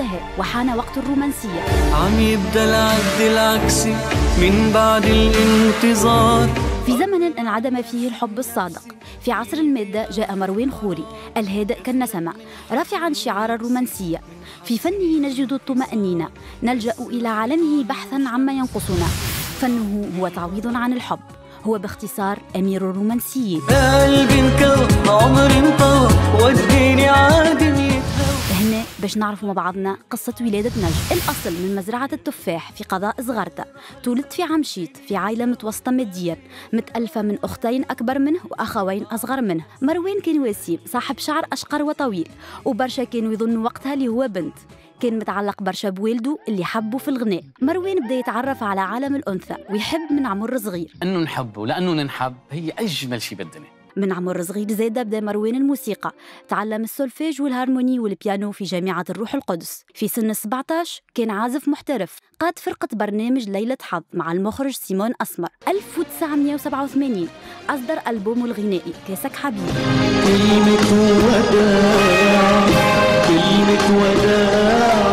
انتهى وحان وقت الرومانسية. عم يبدأ العد العكسي من بعد الانتظار. في زمن انعدم فيه الحب الصادق، في عصر المادة جاء مروان خوري الهادئ كالنسمة رافعاً شعار الرومانسية. في فنه نجد الطمأنينة، نلجأ إلى عالمه بحثاً عما ينقصنا. فنه هو تعويض عن الحب، هو باختصار أمير الرومانسيين. قلبي انكوى عمري انطوى وديني عادي. هنا باش نعرفوا مع بعضنا قصة ولادة نجم. الأصل من مزرعة التفاح في قضاء صغرتة. تولد في عمشيت في عائلة متوسطة مادياً، متألفة من أختين أكبر منه وأخوين أصغر منه. مروان كان وسيم صاحب شعر أشقر وطويل، وبرشا كانوا يظنوا وقتها اللي هو بنت. كان متعلق برشا بوالده اللي حبه في الغناء. مروان بدا يتعرف على عالم الأنثى ويحب من عمر صغير. أنه نحبه لأنه ننحب هي أجمل شيء بالدنيا. من عمر صغير زاد بدا مروان الموسيقى، تعلم السولفيج والهارموني والبيانو في جامعة الروح القدس. في سن 17 كان عازف محترف، قاد فرقة برنامج ليلة حظ مع المخرج سيمون أسمر. 1987 أصدر ألبومه الغنائي كاسك حبيب. كلمة وداع كلمة وداع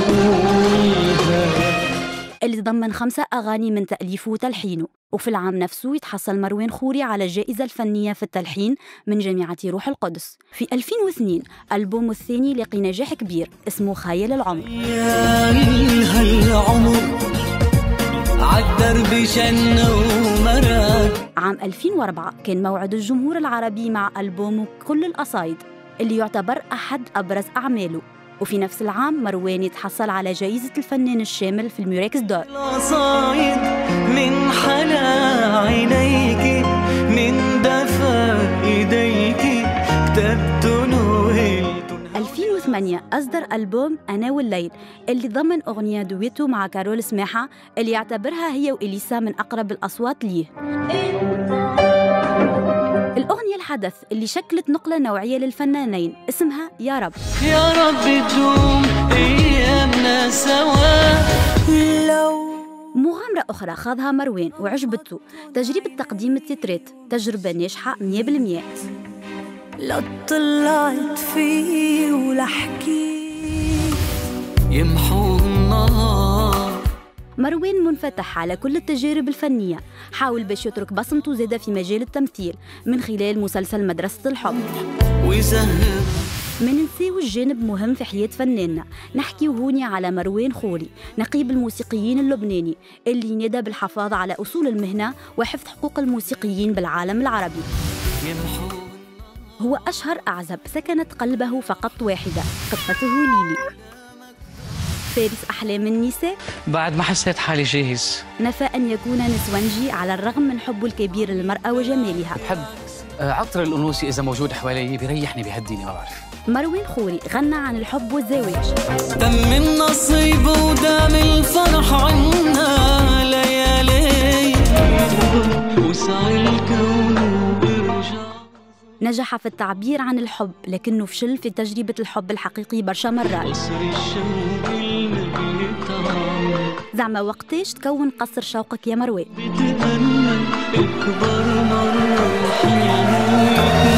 اللي ضمن 5 أغاني من تأليفه وتلحينه. وفي العام نفسه يتحصل مروان خوري على الجائزة الفنية في التلحين من جامعة روح القدس. في 2002 ألبومه الثاني لقي نجاح كبير اسمه خيال العمر. عالدرب شنة ومراد. عام 2004 كان موعد الجمهور العربي مع ألبومه كل القصايد اللي يعتبر أحد أبرز أعماله. وفي نفس العام مروان يتحصل على جائزة الفنان الشامل في الميراكس دور. القصايد من حلا عينيك من دفا ايديك كتبت نوهلت. 2008 أصدر ألبوم أنا والليل اللي ضمن أغنية دويتو مع كارول سماحة اللي يعتبرها هي وإليسا من أقرب الأصوات ليه. الأغنية الحدث اللي شكلت نقلة نوعية للفنانين اسمها يا رب. يا رب تدوم أيامنا سوا. لو مغامرة أخرى خاضها مروان وعجبته، تجربة تقديم التترات، تجربة ناجحة 100%. لا طلعت فيه ولا حكيت يمحو النهار. مروان منفتح على كل التجارب الفنية، حاول باش يترك بصمته زادة في مجال التمثيل من خلال مسلسل مدرسة الحب. ويزهر ما ننساو الجانب مهم في حياة فناننا، نحكي هوني على مروان خوري نقيب الموسيقيين اللبناني اللي نادى بالحفاظ على أصول المهنة وحفظ حقوق الموسيقيين بالعالم العربي. هو أشهر أعزب سكنت قلبه فقط واحدة، قطته ليلي. فارس أحلام النساء بعد ما حسيت حالي جاهز. نفى أن يكون نسوانجي على الرغم من حبه الكبير للمرأة وجمالها. بحب عطر الأنوثة إذا موجود حوالي بيريحني بيهديني ما بعرف. مروان خوري غنى عن الحب والزواج. دم النصيب ودام الفرح عنا ليالي وسعى الكون وبرجع. نجح في التعبير عن الحب لكنه فشل في تجربة الحب الحقيقي برشا مرات. زعما وقتاش تكون قصر شوقك يا مروان؟ بتمنى اكبر مرة حلمك